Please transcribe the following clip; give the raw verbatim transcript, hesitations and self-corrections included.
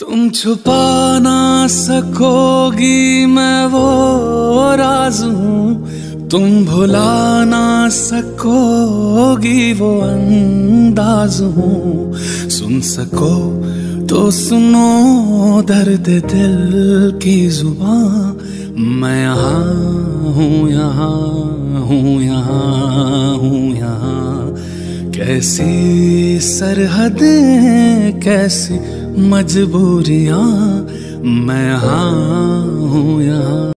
तुम छुपा ना सकोगी मैं वो राज हूँ, तुम भुला ना सकोगी वो अंदाज हूँ। सुन सको तो सुनो दर्द दिल की जुबां, मैं यहाँ हूँ यहाँ हूँ यहाँ हूँ यहाँ। कैसी सरहदें कैसी मजबूरियां, मैं यहाँ हूँ यहाँ।